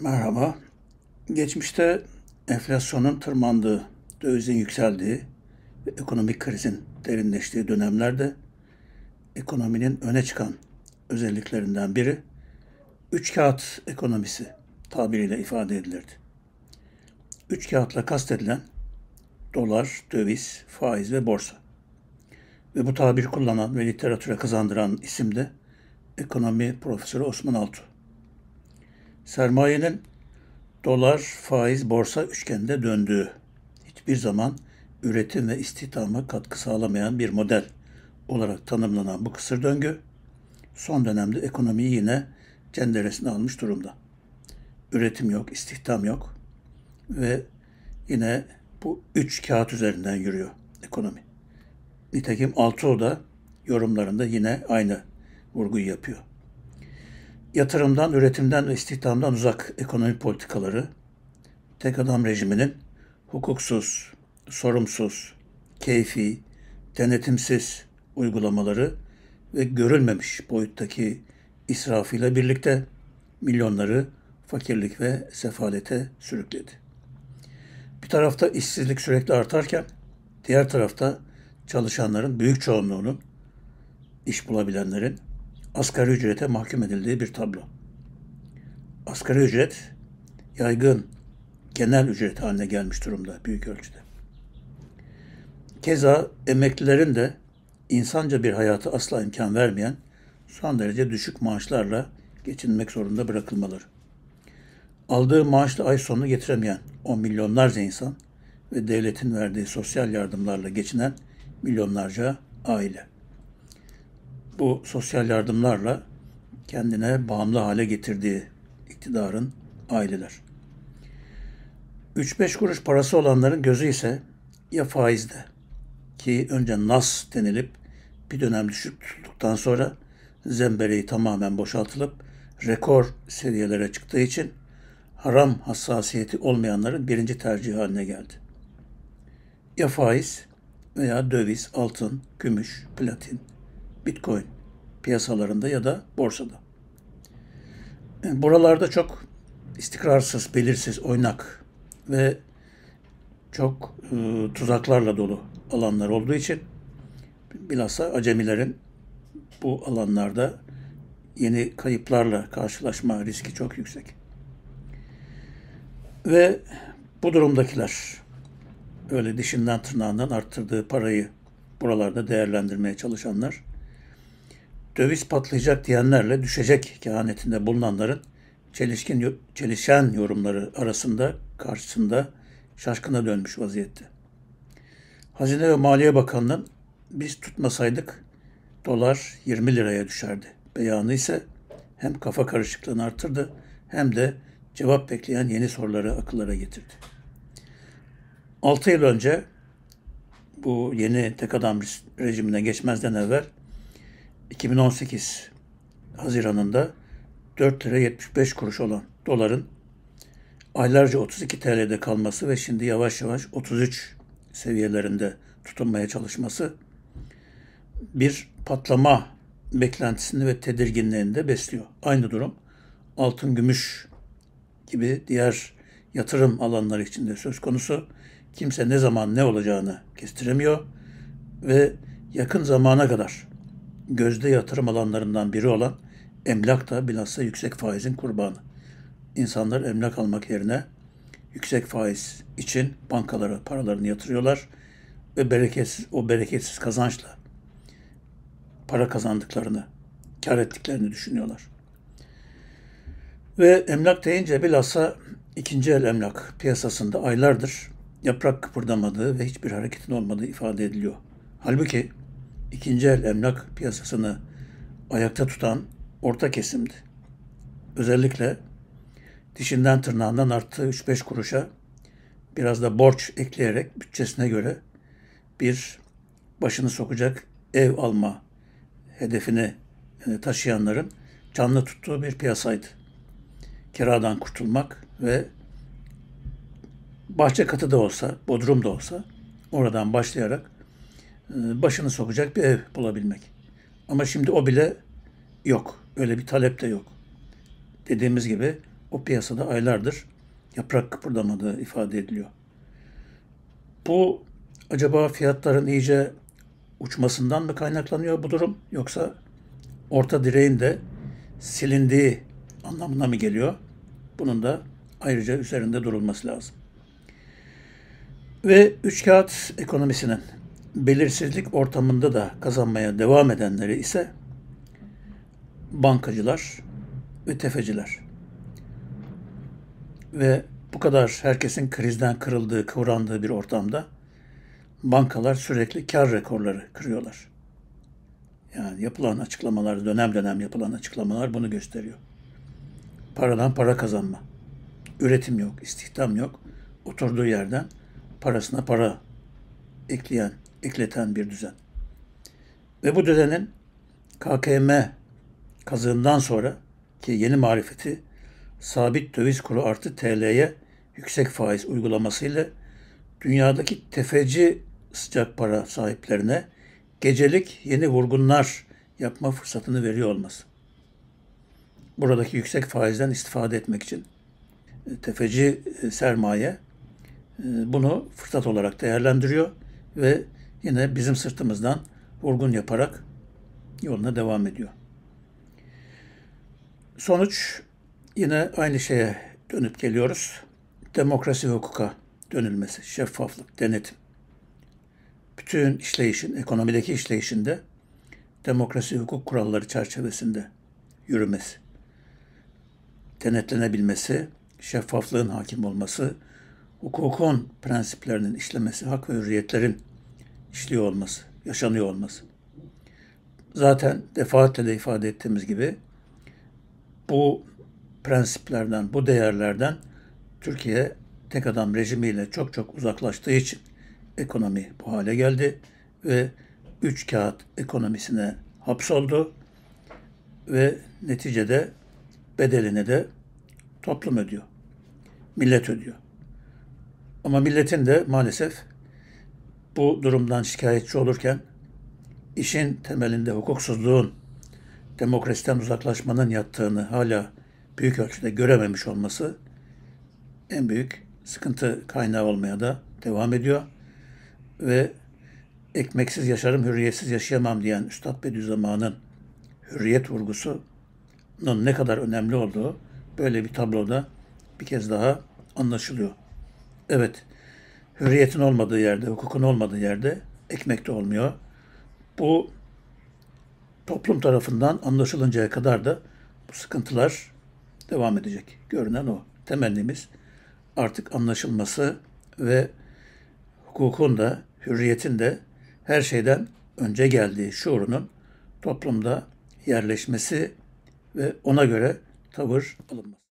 Merhaba. Geçmişte enflasyonun tırmandığı, dövizin yükseldiği ve ekonomik krizin derinleştiği dönemlerde ekonominin öne çıkan özelliklerinden biri üç kağıt ekonomisi tabiriyle ifade edilirdi. Üç kağıtla kastedilen dolar, döviz, faiz ve borsa. Ve bu tabiri kullanan ve literatüre kazandıran isim de ekonomi profesörü Osman Altuğ. Sermayenin dolar, faiz, borsa üçgeninde döndüğü, hiçbir zaman üretim ve istihdama katkı sağlamayan bir model olarak tanımlanan bu kısır döngü, son dönemde ekonomiyi yine cenderesine almış durumda. Üretim yok, istihdam yok ve yine bu üç kağıt üzerinden yürüyor ekonomi. Nitekim Altuğ da yorumlarında yine aynı vurguyu yapıyor. Yatırımdan, üretimden ve istihdamdan uzak ekonomi politikaları, tek adam rejiminin hukuksuz, sorumsuz, keyfi, denetimsiz uygulamaları ve görülmemiş boyuttaki israfıyla birlikte milyonları fakirlik ve sefalete sürükledi. Bir tarafta işsizlik sürekli artarken, diğer tarafta çalışanların büyük çoğunluğunun, iş bulabilenlerin asgari ücrete mahkum edildiği bir tablo. Asgari ücret yaygın genel ücret haline gelmiş durumda büyük ölçüde. Keza emeklilerin de insanca bir hayatı asla imkan vermeyen son derece düşük maaşlarla geçinmek zorunda bırakılmaları. Aldığı maaşla ay sonunu getiremeyen on milyonlarca insan ve devletin verdiği sosyal yardımlarla geçinen milyonlarca aile. Bu sosyal yardımlarla kendine bağımlı hale getirdiği iktidarın aileler. 3-5 kuruş parası olanların gözü ise ya faizde, ki önce nas denilip bir dönem düşük tutulduktan sonra zembereği tamamen boşaltılıp rekor seviyelere çıktığı için haram hassasiyeti olmayanların birinci tercihi haline geldi. Ya faiz veya döviz, altın, gümüş, platin, bitcoin piyasalarında ya da borsada. Buralarda çok istikrarsız, belirsiz, oynak ve çok tuzaklarla dolu alanlar olduğu için bilhassa acemilerin bu alanlarda yeni kayıplarla karşılaşma riski çok yüksek. Ve bu durumdakiler öyle dişinden tırnağından arttırdığı parayı buralarda değerlendirmeye çalışanlar, döviz patlayacak diyenlerle düşecek kehanetinde bulunanların çelişen yorumları arasında karşısında şaşkına dönmüş vaziyette. Hazine ve Maliye Bakanı'nın biz tutmasaydık dolar 20 liraya düşerdi beyanı ise hem kafa karışıklığını artırdı hem de cevap bekleyen yeni soruları akıllara getirdi. 6 yıl önce bu yeni tek adam rejimine geçmezden evvel 2018 Haziran'ında 4 lira 75 kuruş olan doların aylarca 32 TL'de kalması ve şimdi yavaş yavaş 33 seviyelerinde tutunmaya çalışması bir patlama beklentisini ve tedirginliğini de besliyor. Aynı durum altın, gümüş gibi diğer yatırım alanları için de söz konusu. Kimse ne zaman ne olacağını kestiremiyor ve yakın zamana kadar gözde yatırım alanlarından biri olan emlak da bilhassa yüksek faizin kurbanı. İnsanlar emlak almak yerine yüksek faiz için bankalara paralarını yatırıyorlar ve bereketsiz kazançla para kazandıklarını, kar ettiklerini düşünüyorlar. Ve emlak deyince bilhassa ikinci el emlak piyasasında aylardır yaprak kıpırdamadığı ve hiçbir hareketin olmadığı ifade ediliyor. Halbuki ikinci el emlak piyasasını ayakta tutan orta kesimdi. Özellikle dişinden tırnağından arttığı 3-5 kuruşa biraz da borç ekleyerek bütçesine göre bir başını sokacak ev alma hedefini taşıyanların canlı tuttuğu bir piyasaydı. Kiradan kurtulmak ve bahçe katı da olsa, bodrum da olsa oradan başlayarak başını sokacak bir ev bulabilmek. Ama şimdi o bile yok. Öyle bir talep de yok. Dediğimiz gibi o piyasada aylardır yaprak kıpırdamadığı ifade ediliyor. Bu acaba fiyatların iyice uçmasından mı kaynaklanıyor bu durum, yoksa orta direğin de silindiği anlamına mı geliyor? Bunun da ayrıca üzerinde durulması lazım. Ve üçkağıt ekonomisinin belirsizlik ortamında da kazanmaya devam edenleri ise bankacılar ve tefeciler. Ve bu kadar herkesin krizden kırıldığı, kıvrandığı bir ortamda bankalar sürekli kar rekorları kırıyorlar. Yani yapılan açıklamalar, dönem dönem yapılan açıklamalar bunu gösteriyor. Paradan para kazanma. Üretim yok, istihdam yok. Oturduğu yerden parasına para ekleten bir düzen. Ve bu düzenin KKM kazığından sonra ki yeni marifeti sabit döviz kuru artı TL'ye yüksek faiz uygulamasıyla dünyadaki tefeci sıcak para sahiplerine gecelik yeni vurgunlar yapma fırsatını veriyor olması. Buradaki yüksek faizden istifade etmek için tefeci sermaye bunu fırsat olarak değerlendiriyor ve yine bizim sırtımızdan vurgun yaparak yoluna devam ediyor. Sonuç yine aynı şeye dönüp geliyoruz. Demokrasi ve hukuka dönülmesi, şeffaflık, denetim. Bütün işleyişin, ekonomideki işleyişinde demokrasi hukuk kuralları çerçevesinde yürümesi, denetlenebilmesi, şeffaflığın hakim olması, hukukun prensiplerinin işlemesi, hak ve hürriyetlerin işliyor olması, yaşanıyor olması. Zaten defaatle de ifade ettiğimiz gibi bu prensiplerden, bu değerlerden Türkiye tek adam rejimiyle çok çok uzaklaştığı için ekonomi bu hale geldi ve üç kağıt ekonomisine hapsoldu ve neticede bedelini de toplum ödüyor, millet ödüyor. Ama milletin de maalesef bu durumdan şikayetçi olurken işin temelinde hukuksuzluğun, demokrasiden uzaklaşmanın yattığını hala büyük ölçüde görememiş olması en büyük sıkıntı kaynağı olmaya da devam ediyor. Ve ekmeksiz yaşarım, hürriyetsiz yaşayamam diyen Üstad Bediüzzaman'ın hürriyet vurgusunun ne kadar önemli olduğu böyle bir tabloda bir kez daha anlaşılıyor. Evet, hürriyetin olmadığı yerde, hukukun olmadığı yerde ekmek de olmuyor. Bu toplum tarafından anlaşılıncaya kadar da bu sıkıntılar devam edecek. Görünen o. Temennimiz artık anlaşılması ve hukukun da, hürriyetin de her şeyden önce geldiği şuurunun toplumda yerleşmesi ve ona göre tavır alınması.